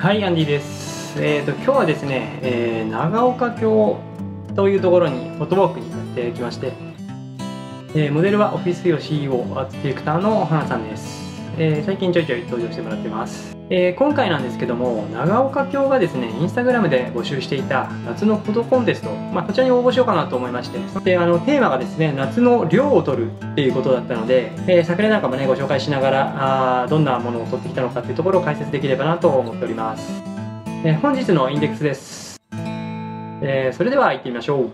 はい、アンディです。今日はですね、長岡京というところにフォトウォークにやってきまして、モデルはオフィス用 CEO アートディレクターの花さんです。最近ちょいちょい登場してもらってます。今回なんですけども、長岡京がですね、インスタグラムで募集していた夏のフォトコンテスト、こちらに応募しようかなと思いまして、でテーマがですね、夏の涼を撮るっていうことだったので、昨年なんかもね、ご紹介しながら、どんなものを撮ってきたのかっていうところを解説できればなと思っております。本日のインデックスです。それでは行ってみましょう。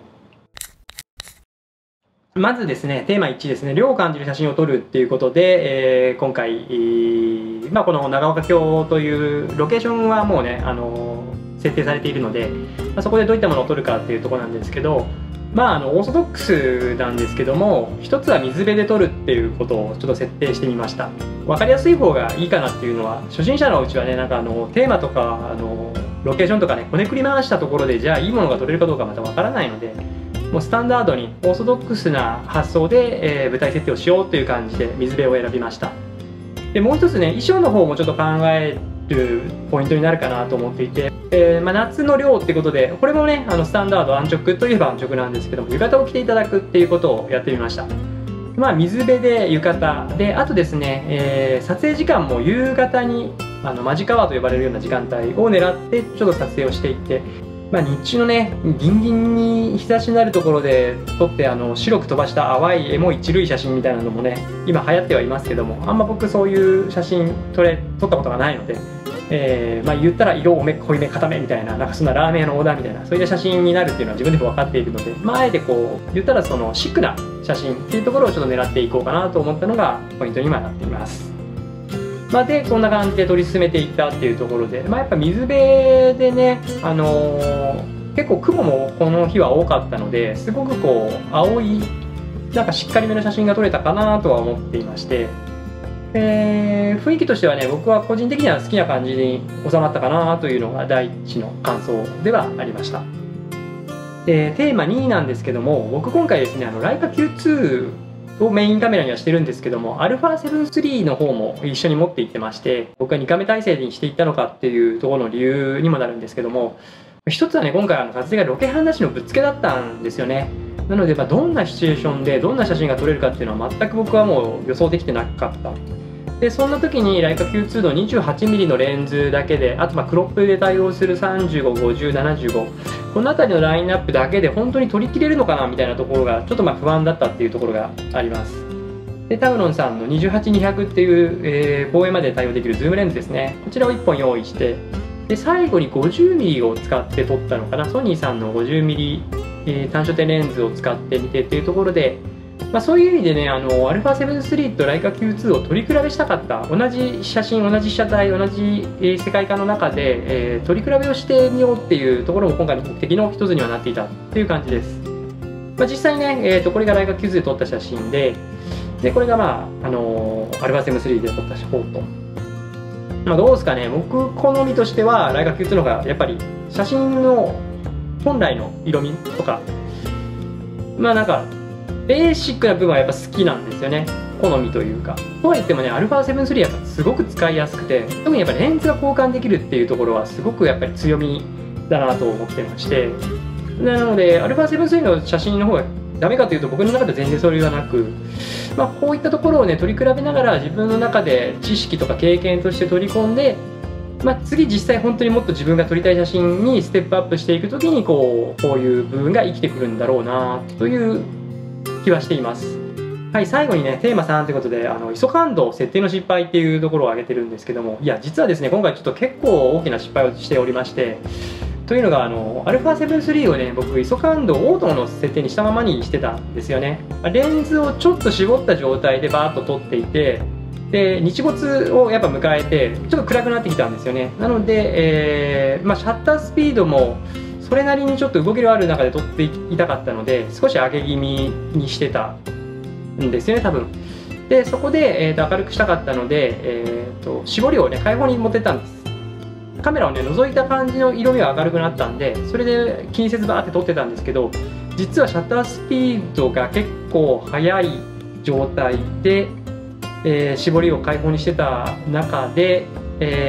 まずですね、テーマ1ですね、涼を感じる写真を撮るっていうことで、今回、この長岡京というロケーションはもうね、設定されているので、そこでどういったものを撮るかっていうところなんですけど、オーソドックスなんですけども、一つは水辺で撮るっていうことをちょっと設定してみました。分かりやすい方がいいかなっていうのは、初心者のうちはね、なんかテーマとかロケーションとかね、こねくり回したところで、じゃあいいものが撮れるかどうかまた分からないので、もうスタンダードにオーソドックスな発想で、舞台設定をしようという感じで水辺を選びました。でもう一つね、衣装の方もちょっと考えるポイントになるかなと思っていて、夏の涼っていうことで、これもね、スタンダード安直といえば安直なんですけども、浴衣を着ていただくっていうことをやってみました。水辺で浴衣で、あとですね、撮影時間も夕方に間近川と呼ばれるような時間帯を狙ってちょっと撮影をしていって、日中のね、ギンギンに日差しになるところで撮って白く飛ばした淡いエモい一類写真みたいなのもね、今流行ってはいますけども、あんま僕そういう写真撮ったことがないので、言ったら色濃いめ固めみたいな、なんかそんなラーメン屋のオーダーみたいな、そういった写真になるっていうのは自分でも分かっているので、あえてこう言ったらそのシックな写真っていうところをちょっと狙っていこうかなと思ったのがポイントに今なっています。でこんな感じで撮り進めていったっていうところで、やっぱ水辺でね、結構雲もこの日は多かったので、すごくこう青いなんかしっかりめの写真が撮れたかなとは思っていまして、雰囲気としてはね、僕は個人的には好きな感じに収まったかなというのが第一の感想ではありました。テーマ2なんですけども、僕今回ですね、ライカ Q2 をメインカメラにはしてるんですけども、α7 III の方も一緒に持っていってまして、僕が2カメ体制にしていったのかっていうところの理由にもなるんですけども、一つはね、今回撮影がロケハンなしのぶっつけだったんですよね。なので、どんなシチュエーションでどんな写真が撮れるかっていうのは全く僕はもう予想できてなかった。でそんな時にライカ Q2 の 28mm のレンズだけで、あとクロップで対応する35、50、75、この辺りのラインナップだけで本当に撮りきれるのかなみたいなところがちょっと不安だったっていうところがあります。でタウロンさんの28-200っていう、望遠まで対応できるズームレンズですね、こちらを1本用意して、で最後に 50mm を使って撮ったのかな、ソニーさんの 50mm、単焦点レンズを使ってみてっていうところで、そういう意味でね、α7 III とライカ Q2 を撮り比べしたかった、同じ写真、同じ被写体、同じ世界観の中で、撮り比べをしてみようっていうところも今回の目的の一つにはなっていたっていう感じです。実際ね、これがライカ Q2 で撮った写真で、これがα7 III で撮った方と。どうですかね、僕好みとしてはライカ Q2 の方がやっぱり写真の本来の色味とか、なんかベーシックな部分はやっぱ好きなんですよね、好みというか。とは言ってもね、α7 III やっぱすごく使いやすくて、特にやっぱレンズが交換できるっていうところはすごくやっぱり強みだなと思ってまして、なのでα7 III の写真の方がダメかというと僕の中で全然それはなく、こういったところをね取り比べながら自分の中で知識とか経験として取り込んで、次実際本当にもっと自分が撮りたい写真にステップアップしていくときにこういう部分が生きてくるんだろうなという気はしています。はい、最後にね、テーマ3ということで、ISO感度設定の失敗っていうところを挙げてるんですけども、いや、実はですね、今回ちょっと結構大きな失敗をしておりまして、というのが、α7 III をね、僕、ISO感度をオートの設定にしたままにしてたんですよね。レンズをちょっと絞った状態でバーッと撮っていて、で、日没をやっぱ迎えて、ちょっと暗くなってきたんですよね。なので、シャッタースピードも、それなりにちょっと動きのある中で撮っていたかったので、少し上げ気味にしてたんですよね、多分。で、そこで、明るくしたかったので、絞りをね、開放に持ってったんです。カメラをね、覗いた感じの色味は明るくなったんで、それで気にせずバーって撮ってたんですけど、実はシャッタースピードが結構速い状態で、絞りを開放にしてた中で、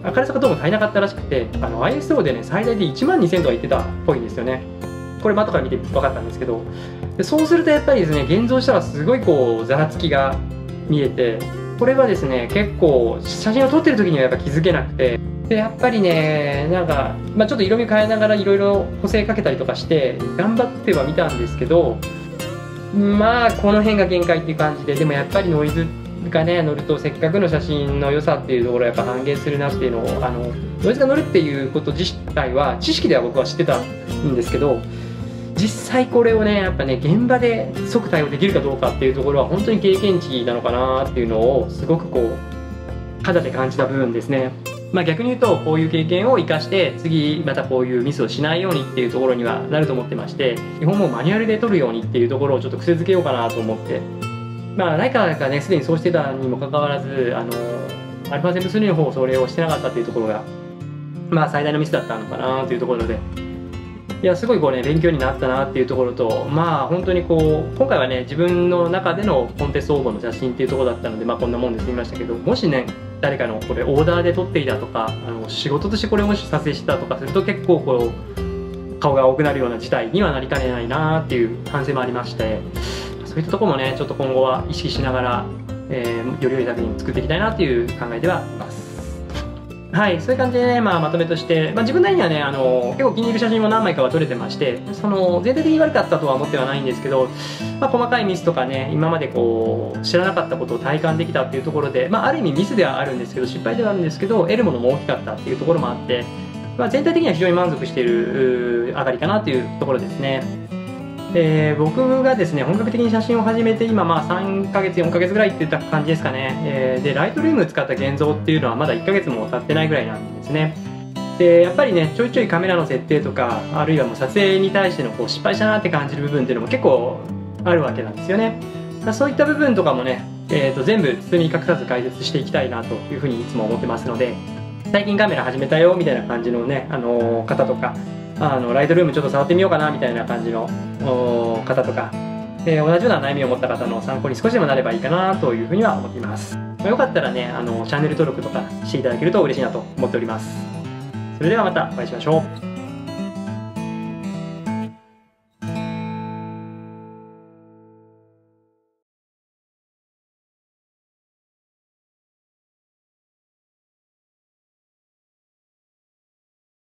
明るさがどうも足りなかったらしくて、ISO でね最大で12000とか言ってたっぽいんですよね。これ後から見て分かったんですけど、でそうするとやっぱりですね、現像したらすごいこうざらつきが見えて、これはですね結構写真を撮ってる時にはやっぱ気づけなくて、でやっぱりねなんか、ちょっと色味変えながらいろいろ補正かけたりとかして頑張ってはみたんですけど、この辺が限界っていう感じで、でもやっぱりノイズがね乗るとせっかくの写真の良さっていうところはやっぱ半減するなっていうのを、ノイズが乗るっていうこと自体は知識では僕は知ってたんですけど、実際これをねやっぱね現場で即対応できるかどうかっていうところは本当に経験値なのかなっていうのをすごくこう肌で感じた部分ですね。逆に言うとこういう経験を生かして次またこういうミスをしないようにっていうところにはなると思ってまして、基本もうマニュアルで撮るようにっていうところをちょっと癖づけようかなと思って、ライカがねすでにそうしてたにもかかわらずα7-3の方それをしてなかったっていうところが最大のミスだったのかなというところで、いやすごいこうね勉強になったなっていうところと、本当にこう今回はね自分の中でのコンテスト応募の写真っていうところだったので、こんなもんで済みましたけど、もしね誰かのこれオーダーで撮っていたとか仕事としてこれをもし撮影したとかすると結構こう顔が多くなるような事態にはなりかねないなっていう反省もありまして、そういったところもねちょっと今後は意識しながら、より良い作品を作っていきたいなっていう考えではいます。はい、そういう感じでね、まとめとして、自分なりにはね結構気に入る写真も何枚かは撮れてまして、全体的に悪かったとは思ってはないんですけど、細かいミスとかね今までこう知らなかったことを体感できたっていうところで、ある意味ミスではあるんですけど失敗ではあるんですけど得るものも大きかったっていうところもあって、全体的には非常に満足している上がりかなというところですね。僕がですね本格的に写真を始めて今3ヶ月4ヶ月ぐらいっていった感じですかね。でライトルーム使った現像っていうのはまだ1ヶ月も経ってないぐらいなんですね。でやっぱりねちょいちょいカメラの設定とかあるいはもう撮影に対してのこう失敗したなって感じる部分っていうのも結構あるわけなんですよね。そういった部分とかもね、全部包み隠さず解説していきたいなというふうにいつも思ってますので、最近カメラ始めたよみたいな感じのね、方とかライトルームちょっと触ってみようかなみたいな感じの方とか、同じような悩みを持った方の参考に少しでもなればいいかなというふうには思っています。よかったらねチャンネル登録とかしていただけると嬉しいなと思っております。それではまたお会いしましょう。